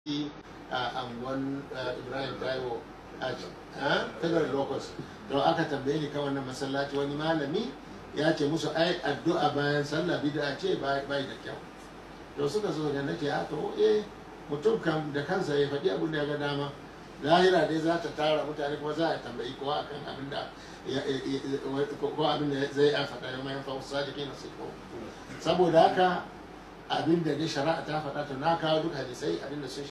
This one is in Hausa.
a angon Ibrahim Taiwo Federal Locus don aka tambaye ni kan wannan masallaci wani malami ya ce musu ai addu'a bayan sallah bid'a ce bai da kyau to suka zo da nake to mutum kan da kansa ya faɗi abin da ya ga dama lahira dai za ta tara mutane kuma za a tambayi kowa akan abin da ko abin da zai ya faɗa ya mai fausa da ke nasu saboda haka abin da dai shari'a ta faɗa to na kawo duk hadisai abin da sun